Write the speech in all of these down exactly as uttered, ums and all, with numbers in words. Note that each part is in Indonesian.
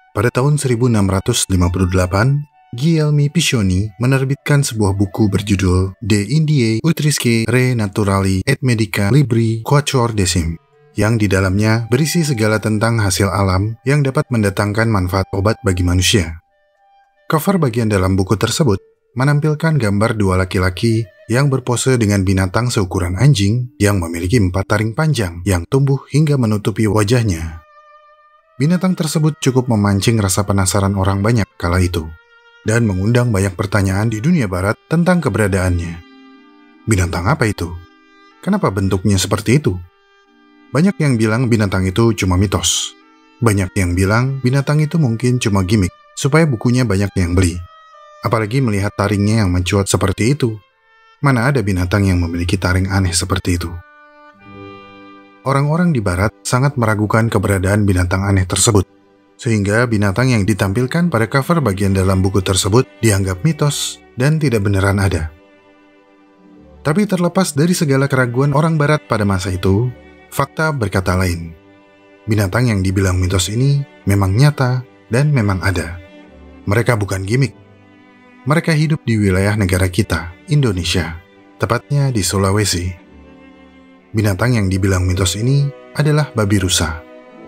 Pada tahun seribu enam ratus lima puluh delapan, Guglielmo Piscioni menerbitkan sebuah buku berjudul De Indiae Utriusque Re Naturali et Medica Libri Quattordecim, yang di dalamnya berisi segala tentang hasil alam yang dapat mendatangkan manfaat obat bagi manusia. Cover bagian dalam buku tersebut menampilkan gambar dua laki-laki yang berpose dengan binatang seukuran anjing yang memiliki empat taring panjang yang tumbuh hingga menutupi wajahnya. Binatang tersebut cukup memancing rasa penasaran orang banyak kala itu, dan mengundang banyak pertanyaan di dunia barat tentang keberadaannya. Binatang apa itu? Kenapa bentuknya seperti itu? Banyak yang bilang binatang itu cuma mitos. Banyak yang bilang binatang itu mungkin cuma gimmick supaya bukunya banyak yang beli. Apalagi melihat taringnya yang mencuat seperti itu. Mana ada binatang yang memiliki taring aneh seperti itu? Orang-orang di barat sangat meragukan keberadaan binatang aneh tersebut, sehingga binatang yang ditampilkan pada cover bagian dalam buku tersebut dianggap mitos dan tidak beneran ada. Tapi terlepas dari segala keraguan orang barat pada masa itu, fakta berkata lain. Binatang yang dibilang mitos ini memang nyata dan memang ada. Mereka bukan gimmick. Mereka hidup di wilayah negara kita, Indonesia, tepatnya di Sulawesi. Binatang yang dibilang mitos ini adalah babi rusa.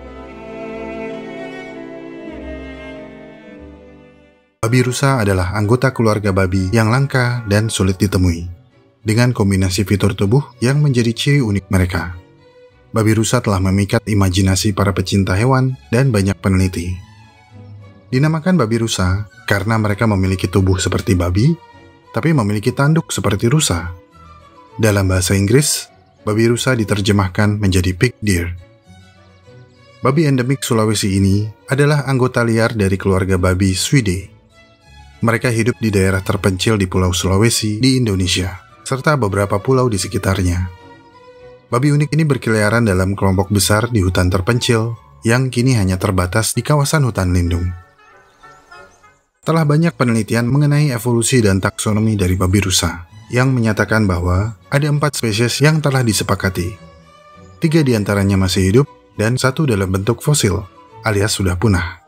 Babi rusa adalah anggota keluarga babi yang langka dan sulit ditemui, dengan kombinasi fitur tubuh yang menjadi ciri unik mereka. Babi rusa telah memikat imajinasi para pecinta hewan dan banyak peneliti. Dinamakan babi rusa karena mereka memiliki tubuh seperti babi, tapi memiliki tanduk seperti rusa. Dalam bahasa Inggris, babi rusa diterjemahkan menjadi pig deer. Babi endemik Sulawesi ini adalah anggota liar dari keluarga babi Suidae. Mereka hidup di daerah terpencil di Pulau Sulawesi di Indonesia, serta beberapa pulau di sekitarnya. Babi unik ini berkeliaran dalam kelompok besar di hutan terpencil yang kini hanya terbatas di kawasan hutan lindung. Telah banyak penelitian mengenai evolusi dan taksonomi dari babi rusa yang menyatakan bahwa ada empat spesies yang telah disepakati. Tiga diantaranya masih hidup dan satu dalam bentuk fosil, alias sudah punah.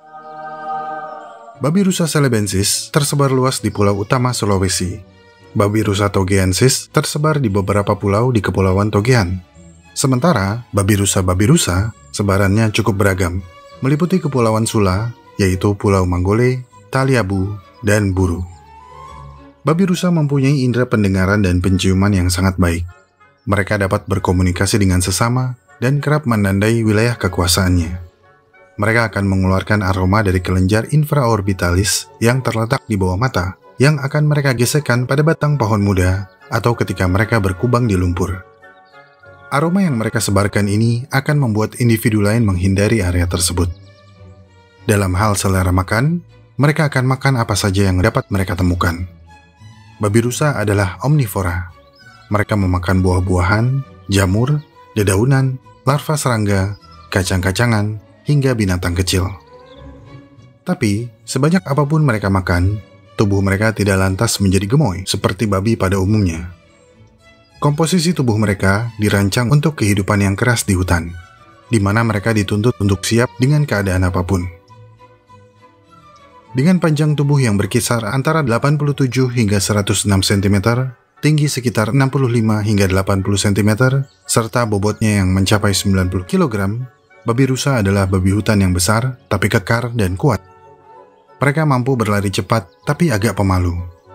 Babi rusa celebensis tersebar luas di pulau utama Sulawesi. Babi rusa togeensis tersebar di beberapa pulau di Kepulauan Togean. Sementara babi rusa babi rusa sebarannya cukup beragam, meliputi Kepulauan Sula, yaitu Pulau Manggole, Taliabu, dan Buru. Babi rusa mempunyai indera pendengaran dan penciuman yang sangat baik. Mereka dapat berkomunikasi dengan sesama dan kerap menandai wilayah kekuasaannya. Mereka akan mengeluarkan aroma dari kelenjar infraorbitalis yang terletak di bawah mata, yang akan mereka gesekkan pada batang pohon muda atau ketika mereka berkubang di lumpur. Aroma yang mereka sebarkan ini akan membuat individu lain menghindari area tersebut. Dalam hal selera makan, mereka akan makan apa saja yang dapat mereka temukan. Babi rusa adalah omnivora. Mereka memakan buah-buahan, jamur, dedaunan, larva serangga, kacang-kacangan, hingga binatang kecil. Tapi, sebanyak apapun mereka makan, tubuh mereka tidak lantas menjadi gemoy seperti babi pada umumnya. Komposisi tubuh mereka dirancang untuk kehidupan yang keras di hutan, di mana mereka dituntut untuk siap dengan keadaan apapun. Dengan panjang tubuh yang berkisar antara delapan puluh tujuh hingga seratus enam sentimeter, tinggi sekitar enam puluh lima hingga delapan puluh sentimeter, serta bobotnya yang mencapai sembilan puluh kilogram, babi rusa adalah babi hutan yang besar, tapi kekar dan kuat. Mereka mampu berlari cepat, tapi agak pemalu.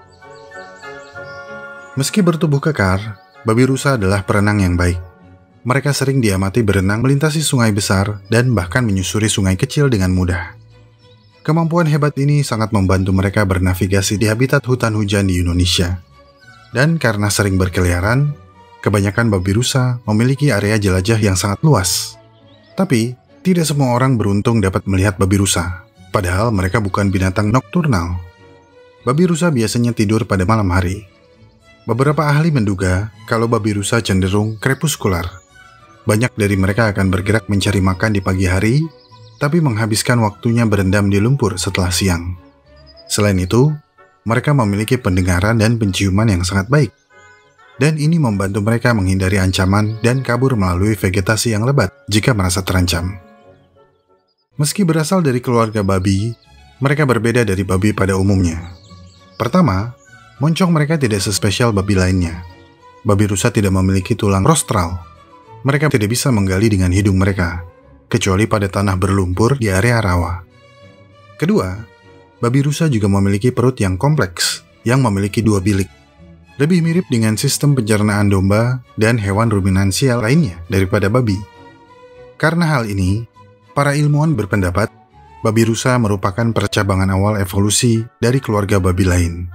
Meski bertubuh kekar, babi rusa adalah perenang yang baik. Mereka sering diamati berenang melintasi sungai besar dan bahkan menyusuri sungai kecil dengan mudah. Kemampuan hebat ini sangat membantu mereka bernavigasi di habitat hutan hujan di Indonesia. Dan karena sering berkeliaran, kebanyakan babi rusa memiliki area jelajah yang sangat luas. Tapi, tidak semua orang beruntung dapat melihat babi rusa, padahal mereka bukan binatang nokturnal. Babi rusa biasanya tidur pada malam hari. Beberapa ahli menduga kalau babi rusa cenderung krepuskular. Banyak dari mereka akan bergerak mencari makan di pagi hari, tapi menghabiskan waktunya berendam di lumpur setelah siang. Selain itu, mereka memiliki pendengaran dan penciuman yang sangat baik. Dan ini membantu mereka menghindari ancaman dan kabur melalui vegetasi yang lebat jika merasa terancam. Meski berasal dari keluarga babi, mereka berbeda dari babi pada umumnya. Pertama, moncong mereka tidak sespesial babi lainnya. Babi rusa tidak memiliki tulang rostral. Mereka tidak bisa menggali dengan hidung mereka, kecuali pada tanah berlumpur di area rawa. Kedua, babi rusa juga memiliki perut yang kompleks, yang memiliki dua bilik. Lebih mirip dengan sistem pencernaan domba dan hewan ruminansial lainnya daripada babi. Karena hal ini, para ilmuwan berpendapat babi rusa merupakan percabangan awal evolusi dari keluarga babi lain.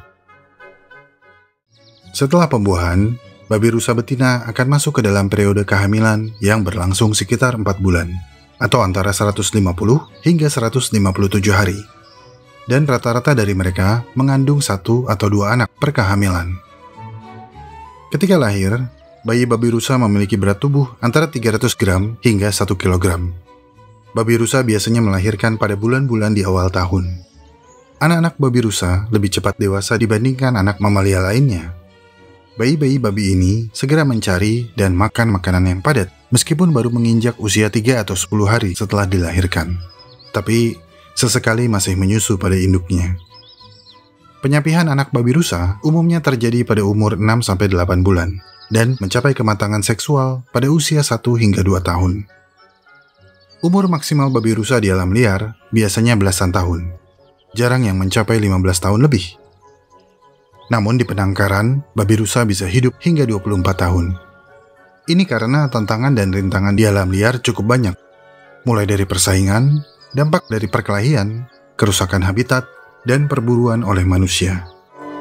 Setelah pembuahan, babi rusa betina akan masuk ke dalam periode kehamilan yang berlangsung sekitar empat bulan, atau antara seratus lima puluh hingga seratus lima puluh tujuh hari. Dan rata-rata dari mereka mengandung satu atau dua anak per kehamilan. Ketika lahir, bayi babi rusa memiliki berat tubuh antara tiga ratus gram hingga satu kilogram. Babi rusa biasanya melahirkan pada bulan-bulan di awal tahun. Anak-anak babi rusa lebih cepat dewasa dibandingkan anak mamalia lainnya. Bayi-bayi babi ini segera mencari dan makan makanan yang padat, meskipun baru menginjak usia tiga atau sepuluh hari setelah dilahirkan. Tapi, sesekali masih menyusu pada induknya. Penyapihan anak babi rusa umumnya terjadi pada umur enam sampai delapan bulan, dan mencapai kematangan seksual pada usia satu hingga dua tahun. Umur maksimal babi rusa di alam liar biasanya belasan tahun, jarang yang mencapai lima belas tahun lebih. Namun di penangkaran, babi rusa bisa hidup hingga dua puluh empat tahun. Ini karena tantangan dan rintangan di alam liar cukup banyak, mulai dari persaingan, dampak dari perkelahian, kerusakan habitat, dan perburuan oleh manusia.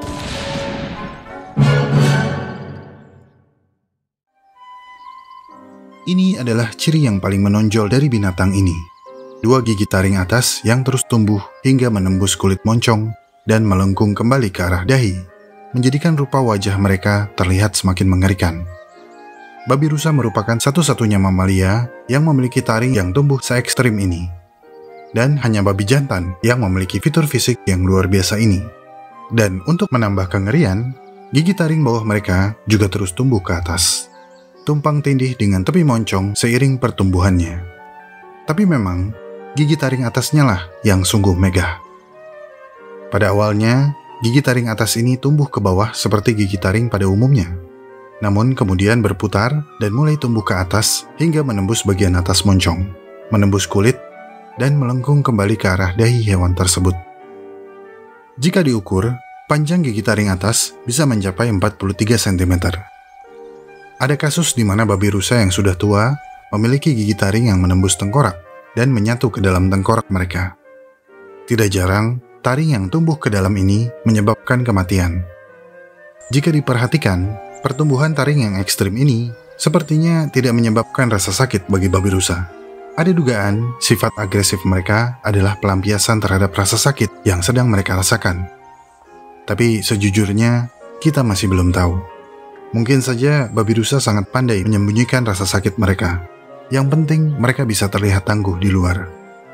Ini adalah ciri yang paling menonjol dari binatang ini. Dua gigi taring atas yang terus tumbuh hingga menembus kulit moncong dan melengkung kembali ke arah dahi, menjadikan rupa wajah mereka terlihat semakin mengerikan. Babi rusa merupakan satu-satunya mamalia yang memiliki taring yang tumbuh se-ekstrim ini. Dan hanya babi jantan yang memiliki fitur fisik yang luar biasa ini. Dan untuk menambah kengerian, gigi taring bawah mereka juga terus tumbuh ke atas, tumpang tindih dengan tepi moncong seiring pertumbuhannya. Tapi memang, gigi taring atasnya lah yang sungguh megah. Pada awalnya, gigi taring atas ini tumbuh ke bawah seperti gigi taring pada umumnya. Namun kemudian berputar dan mulai tumbuh ke atas hingga menembus bagian atas moncong, menembus kulit, dan melengkung kembali ke arah dahi hewan tersebut. Jika diukur, panjang gigi taring atas bisa mencapai empat puluh tiga sentimeter. Ada kasus di mana babi rusa yang sudah tua memiliki gigi taring yang menembus tengkorak dan menyatu ke dalam tengkorak mereka. Tidak jarang, taring yang tumbuh ke dalam ini menyebabkan kematian. Jika diperhatikan, pertumbuhan taring yang ekstrim ini sepertinya tidak menyebabkan rasa sakit bagi babi rusa. Ada dugaan sifat agresif mereka adalah pelampiasan terhadap rasa sakit yang sedang mereka rasakan. Tapi sejujurnya, kita masih belum tahu. Mungkin saja babi rusa sangat pandai menyembunyikan rasa sakit mereka. Yang penting mereka bisa terlihat tangguh di luar.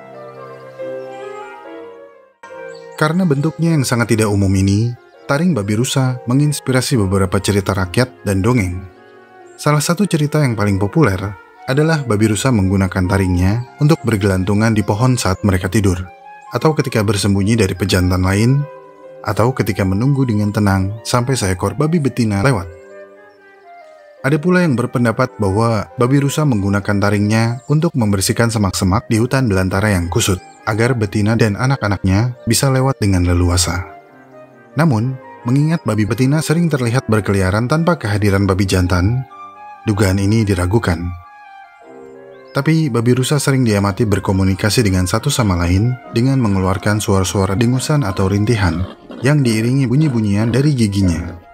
Karena bentuknya yang sangat tidak umum ini, taring babi rusa menginspirasi beberapa cerita rakyat dan dongeng. Salah satu cerita yang paling populer adalah babi rusa menggunakan taringnya untuk bergelantungan di pohon saat mereka tidur, atau ketika bersembunyi dari pejantan lain, atau ketika menunggu dengan tenang sampai seekor babi betina lewat. Ada pula yang berpendapat bahwa babi rusa menggunakan taringnya untuk membersihkan semak-semak di hutan belantara yang kusut, agar betina dan anak-anaknya bisa lewat dengan leluasa. Namun, mengingat babi betina sering terlihat berkeliaran tanpa kehadiran babi jantan, dugaan ini diragukan. Tapi babi rusa sering diamati berkomunikasi dengan satu sama lain dengan mengeluarkan suara-suara dengusan atau rintihan yang diiringi bunyi-bunyian dari giginya.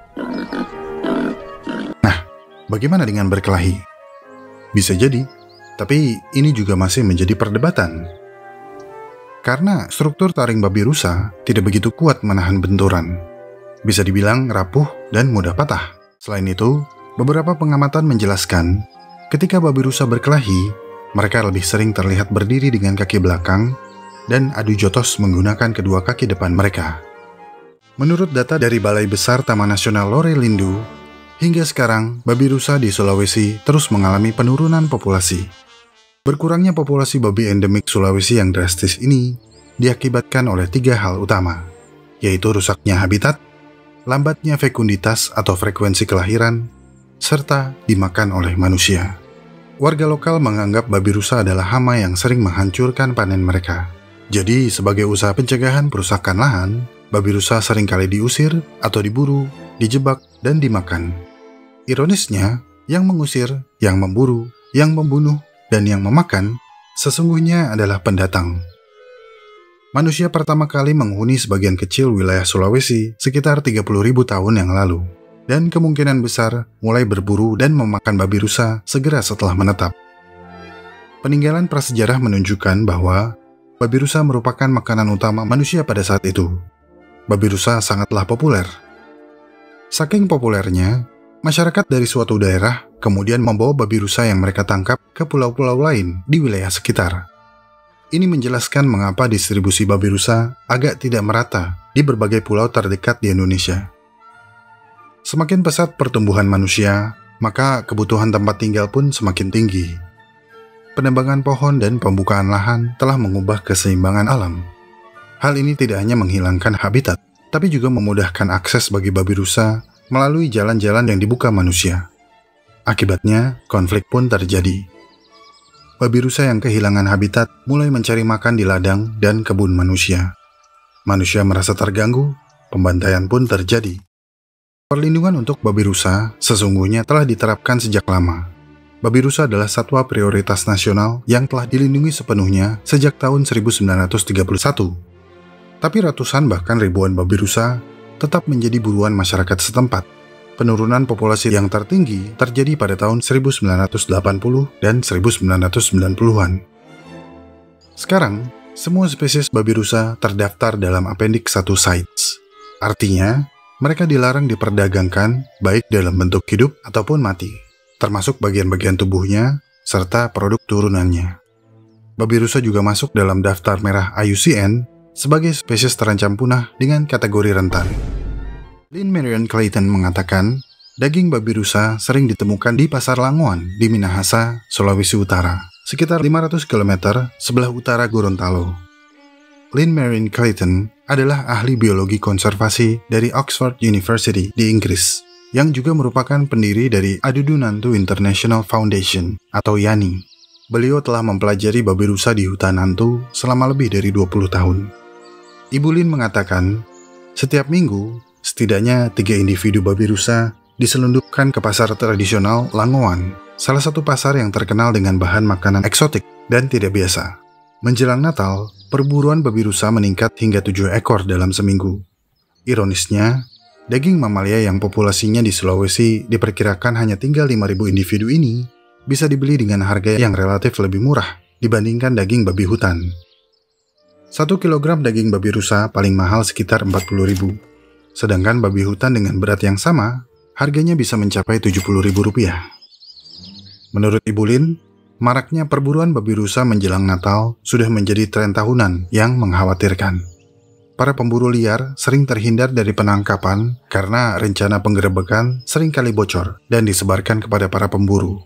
Bagaimana dengan berkelahi? Bisa jadi, tapi ini juga masih menjadi perdebatan. Karena struktur taring babi rusa tidak begitu kuat menahan benturan. Bisa dibilang rapuh dan mudah patah. Selain itu, beberapa pengamatan menjelaskan, ketika babi rusa berkelahi, mereka lebih sering terlihat berdiri dengan kaki belakang dan adu jotos menggunakan kedua kaki depan mereka. Menurut data dari Balai Besar Taman Nasional Lore Lindu, hingga sekarang, babi rusa di Sulawesi terus mengalami penurunan populasi. Berkurangnya populasi babi endemik Sulawesi yang drastis ini diakibatkan oleh tiga hal utama, yaitu rusaknya habitat, lambatnya fekunditas atau frekuensi kelahiran, serta dimakan oleh manusia. Warga lokal menganggap babi rusa adalah hama yang sering menghancurkan panen mereka. Jadi, sebagai usaha pencegahan perusakan lahan, babi rusa seringkali diusir atau diburu, dijebak, dan dimakan. Ironisnya, yang mengusir, yang memburu, yang membunuh, dan yang memakan sesungguhnya adalah pendatang. Manusia pertama kali menghuni sebagian kecil wilayah Sulawesi sekitar tiga puluh ribu tahun yang lalu, dan kemungkinan besar mulai berburu dan memakan babi rusa segera setelah menetap. Peninggalan prasejarah menunjukkan bahwa babi rusa merupakan makanan utama manusia pada saat itu. Babi rusa sangatlah populer. Saking populernya, masyarakat dari suatu daerah kemudian membawa babi rusa yang mereka tangkap ke pulau-pulau lain di wilayah sekitar. Ini menjelaskan mengapa distribusi babi rusa agak tidak merata di berbagai pulau terdekat di Indonesia. Semakin pesat pertumbuhan manusia, maka kebutuhan tempat tinggal pun semakin tinggi. Penebangan pohon dan pembukaan lahan telah mengubah keseimbangan alam. Hal ini tidak hanya menghilangkan habitat, tapi juga memudahkan akses bagi babi rusa melalui jalan-jalan yang dibuka manusia. Akibatnya, konflik pun terjadi. Babi rusa yang kehilangan habitat mulai mencari makan di ladang dan kebun manusia. Manusia merasa terganggu, pembantaian pun terjadi. Perlindungan untuk babi rusa sesungguhnya telah diterapkan sejak lama. Babi rusa adalah satwa prioritas nasional yang telah dilindungi sepenuhnya sejak tahun seribu sembilan ratus tiga puluh satu. Tapi ratusan bahkan ribuan babi rusa tetap menjadi buruan masyarakat setempat. Penurunan populasi yang tertinggi terjadi pada tahun seribu sembilan ratus delapan puluh dan seribu sembilan ratus sembilan puluhan. Sekarang, semua spesies babi rusa terdaftar dalam Appendix satu CITES. Artinya, mereka dilarang diperdagangkan baik dalam bentuk hidup ataupun mati, termasuk bagian-bagian tubuhnya serta produk turunannya. Babi rusa juga masuk dalam daftar merah I U C N sebagai spesies terancam punah dengan kategori rentan. Lynn Marion Clayton mengatakan, daging babi rusa sering ditemukan di Pasar Langoan di Minahasa, Sulawesi Utara, sekitar lima ratus kilometer sebelah utara Gorontalo. Lynn Marion Clayton adalah ahli biologi konservasi dari Oxford University di Inggris, yang juga merupakan pendiri dari Adudu Nantu International Foundation atau YANI. Beliau telah mempelajari babi rusa di hutan Nantu selama lebih dari dua puluh tahun. Ibu Lynn mengatakan, setiap minggu, setidaknya tiga individu babi rusa diselundupkan ke pasar tradisional Langoan, salah satu pasar yang terkenal dengan bahan makanan eksotik dan tidak biasa. Menjelang Natal, perburuan babi rusa meningkat hingga tujuh ekor dalam seminggu. Ironisnya, daging mamalia yang populasinya di Sulawesi diperkirakan hanya tinggal lima ribu individu ini bisa dibeli dengan harga yang relatif lebih murah dibandingkan daging babi hutan. Satu kilogram daging babi rusa paling mahal sekitar empat puluh ribu. Sedangkan babi hutan dengan berat yang sama, harganya bisa mencapai tujuh puluh ribu rupiah. Menurut Ibu Lynn, maraknya perburuan babi rusa menjelang Natal sudah menjadi tren tahunan yang mengkhawatirkan. Para pemburu liar sering terhindar dari penangkapan karena rencana penggerebekan seringkali bocor dan disebarkan kepada para pemburu.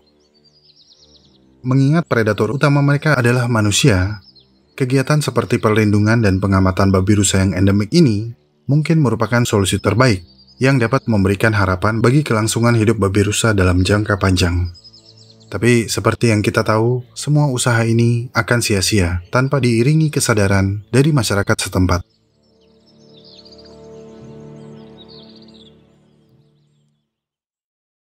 Mengingat predator utama mereka adalah manusia, kegiatan seperti perlindungan dan pengamatan babi rusa yang endemik ini mungkin merupakan solusi terbaik yang dapat memberikan harapan bagi kelangsungan hidup babi rusa dalam jangka panjang. Tapi seperti yang kita tahu, semua usaha ini akan sia-sia tanpa diiringi kesadaran dari masyarakat setempat.